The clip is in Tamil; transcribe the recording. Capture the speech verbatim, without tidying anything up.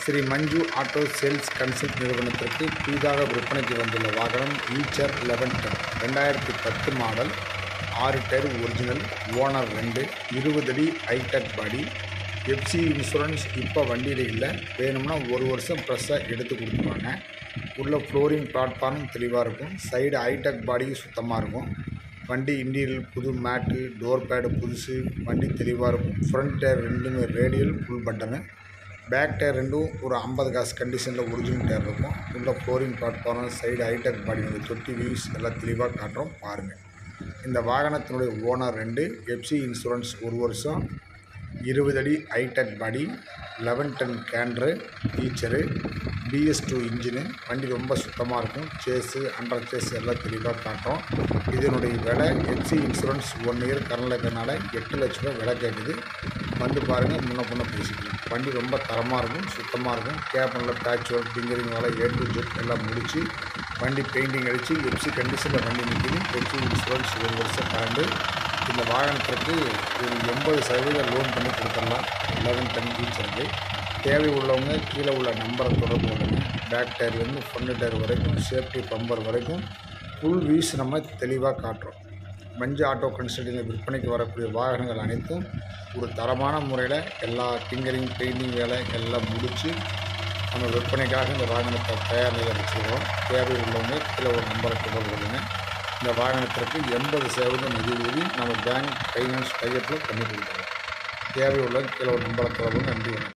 Sri Manju auto sales consult நிறுவனத்திற்கு புதிதாக விற்பனைக்கு வந்துள்ள வாகனம் ஈச்சர் லெவன் டென் ரெண்டாயிரத்தி பத்து மாடல், ஆறு டயர் ஒரிஜினல், ஓனர் ரெண்டு, இருபது அடி ஹைடெக் பாடி, எஃப்சி இன்சூரன்ஸ் இப்போ வண்டியில் இல்லை, வேணும்னா ஒரு வருஷம் ப்ரெஸ்ஸாக எடுத்து கொடுத்துருவாங்க. உள்ள ஃப்ளோரிங் பிளாட்ஃபார்மும் தெளிவாக இருக்கும். சைடு ஹைடெக் பாடியும் சுத்தமாக இருக்கும். வண்டி இன்டீரியல் புது மேட்டு, டோர் பேடு புதுசு, வண்டி தெளிவாக இருக்கும். ஃப்ரண்ட் டயர் ரெண்டுமே ரேடியல் ஃபுல் பட்டனு, பேக் டயர் ரெண்டும் ஒரு ஐம்பது காசு கண்டிஷனில் ஒரிஜினல் டயர் இருக்கும். உள்ள flooring platform, side hi-tech body, தொட்டி வியூஸ் எல்லாம் தெளிவாக காட்டுறோம் பாருங்கள். இந்த வாகனத்தினுடைய ஓனர் ரெண்டு, எஃப்சி இன்சூரன்ஸ் ஒரு வருஷம், இருபது அடி hi-tech body, eleven ten canter, Eicher, BS two engine. வண்டி ரொம்ப சுத்தமாக இருக்கும். சேஸு அண்டர் சேஸ் எல்லாம் தெளிவாக காட்டுறோம். இதனுடைய விலை எஃப்சி இன்சூரன்ஸ் ஒன் இயர் கரண்டில் இருக்கிறனால எட்டு லட்ச ரூபா விலை கேட்குது. வந்து பாருங்கள், முன்ன பின்ன பேசிக்கலாம். வண்டி ரொம்ப தரமாக இருக்கும், சுத்தமாக இருக்கும். கேபினில் பேட்ச் ஒர்க், ஃபிங்கரிங் வேலை, ஏ டு ஜெட் எல்லாம் முடித்து வண்டி பெயிண்டிங் அடித்து எஃப்சி கண்டிஷனில் வண்டி நிற்கிது. எஃப்சி இன்சூரன்ஸ் ஒரு வருஷம் கரண்டு. இந்த வாகனத்திற்கு ஒரு எண்பது சதவீதம் லோன் பண்ணி கொடுத்துடலாம். லெவன் டென் ஈச்சருக்கு தேவை உள்ளவங்க கீழே உள்ள நம்பரை தொடர்பு கொள்ளுங்க. பேக் டயர்லேருந்து ஃப்ரண்ட் டயர் வரைக்கும், சேஃப்டி பம்பர் வரைக்கும் ஃபுல் வியூஸ் நம்ம தெளிவாக காட்டுறோம். மஞ்சு ஆட்டோ கன்சல்டிங்கில் விற்பனைக்கு வரக்கூடிய வாகனங்கள் அனைத்தும் ஒரு தரமான முறையில் எல்லா டிங்கரிங் பெயிண்டிங் வேலை எல்லாம் முடித்து நம்ம விற்பனைக்காக இந்த வாகனத்தை தயார் நிலையில் வச்சுருக்கோம். தேவை உள்ளவங்க கீழே ஒரு நம்பரை தொடர்பு கொள்ளுங்க. இந்த வாகனத்திற்கு எண்பது சதவீதம் நிதி உதவி நம்ம பேங்க் ஃபைனான்ஸ் டைப்பில் பண்ணி கொடுக்குறோம். தேவை உள்ளவங்க கீழே ஒரு நம்பரை தொடர்பு. நன்றி.